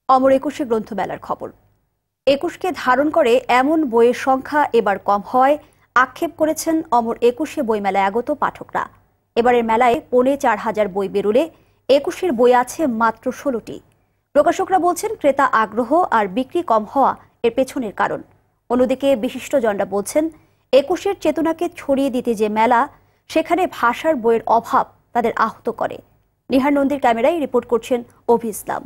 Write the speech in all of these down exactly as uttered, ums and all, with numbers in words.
অমর একুশে গ্রন্থমেলার খবর। একুশকে ধারণ করে এমন বইয়ের সংখ্যা এবার কম হয় আক্ষেপ করেছেন অমর একুশে বইমেলায় আগত পাঠকরা। এবারের মেলায় পৌনে চার হাজার বই বেরুলে একুশের বই আছে মাত্র ষোলোটি। প্রকাশকরা বলছেন ক্রেতা আগ্রহ আর বিক্রি কম হওয়া এর পেছনের কারণ। অন্যদিকে বিশিষ্টজনরা বলছেন একুশের চেতনাকে ছড়িয়ে দিতে যে মেলা, সেখানে ভাষার বইয়ের অভাব তাদের আহত করে। নিহার নন্দীর ক্যামেরায় রিপোর্ট করছেন অভি ইসলাম।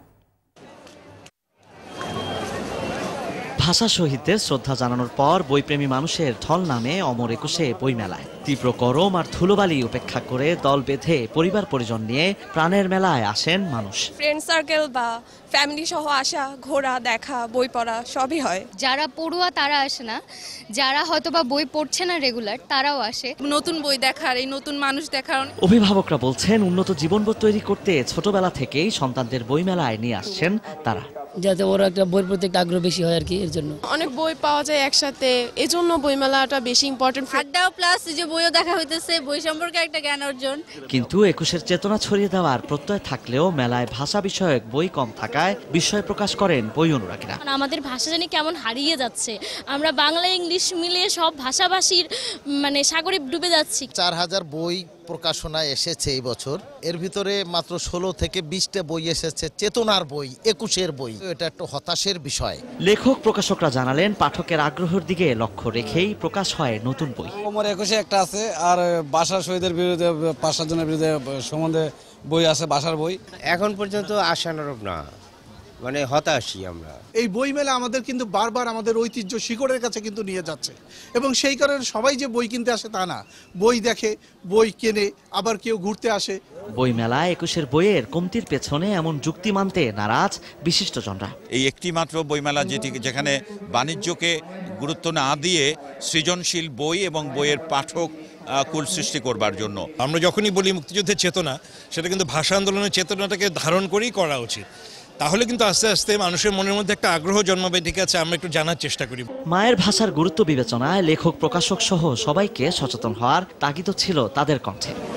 ভাষা শহীদদের শ্রদ্ধা জানানোর পর বইপ্রেমী মানুষের ঢল নামে অমর একুশে বইমেলায়। তীব্র গরম আর ধুলোবালি উপেক্ষা করে দল বেঁধে পরিবার পরিজন নিয়ে প্রাণের মেলায় আসেন মানুষ। ফ্রেন্ড সার্কেল বা ফ্যামিলি সহ আসা, ঘোরা, দেখা, বই পড়া সবই হয়। যারা পড়ুয়া তারা আসে না, যারা হয়তো বা বই পড়ছে না রেগুলার তারাও আসে নতুন বই দেখার, এই নতুন মানুষ দেখার। অভিভাবকরা বলছেন উন্নত জীবনবোধ তৈরি করতে ছোটবেলা থেকেই সন্তানদের বইমেলায় নিয়ে আসছেন তারা, যাতে ওরা একটা বইয়ের প্রতি একটা আগ্রহ বেশি হয় আর কি। এর জন্য অনেক বই পাওয়া যায় একসাথে, এজন্য বইমেলাটা বেশি ইম্পর্টেন্ট। আড্ডাও প্লাস যে বইও দেখা হইতেছে, বই সম্পর্কে একটা জ্ঞান অর্জন। কিন্তু একুশের চেতনা ছড়িয়ে দেওয়ার প্রত্যয় থাকলেও মেলায় ভাষা বিষয়ক বই কম থাকায় বিস্ময় প্রকাশ করেন বই অনুরাগীরা। আমাদের ভাষা জানি কেমন হারিয়ে যাচ্ছে, আমরা বাংলা ইংলিশ মিলিয়ে সব ভাষাভাষীর মানে সাগরে ডুবে যাচ্ছি। চার হাজার বই প্রকাশনায় এসেছে এই বছর, এর ভিতরে মাত্র ষোলো থেকে বিশটা বই এসেছে চেতনার বই, একুশের বই। এটা একটা হতাশের বিষয়। লেখক প্রকাশকরা জানালেন পাঠকের আগ্রহের দিকে লক্ষ্য রেখেই প্রকাশ হয় নতুন বই। অমর একুশে একটা আছে, আর ভাষা শহীদের বিরুদ্ধে পাঁচ সাত জনের বিরুদ্ধে সম্বন্ধে বই আছে, ভাষার বই। এখন পর্যন্ত আশানুরূপ না, মানে হতাশই আমরা। এই বই মেলা আমাদের কিন্তু বারবার আমাদের ঐতিহ্য শিকড়ের কাছে কিন্তু নিয়ে যাচ্ছে, এবং সেই কারণে সবাই যে বই কিনতে আসে তা না, বই দেখে, বই কেনে, আবার কেউ ঘুরতে আসে। বই মেলায় একুশের বইয়ের কমতির পেছনে এমন যুক্তি মানতে নারাজ বিশিষ্টজনরা। এই একটি মাত্র বইমেলা যেটি, যেখানে বাণিজ্যকে গুরুত্ব না দিয়ে সৃজনশীল বই এবং বইয়ের পাঠক কুল সৃষ্টি করবার জন্য। আমরা যখনই বলি মুক্তিযুদ্ধের চেতনা, সেটা কিন্তু ভাষা আন্দোলনের চেতনাটাকে ধারণ করেই করা উচিত। তাহলে কিন্তু আস্তে আস্তে মানুষের মনের মধ্যে একটা আগ্রহ জন্মাবে। ঠিক আছে, আমরা একটু জানার চেষ্টা করি। মায়ের ভাষার গুরুত্ব বিবেচনায় লেখক প্রকাশক সহ সবাইকে সচেতন হওয়ার তাগিদ ছিল তাদের কণ্ঠে।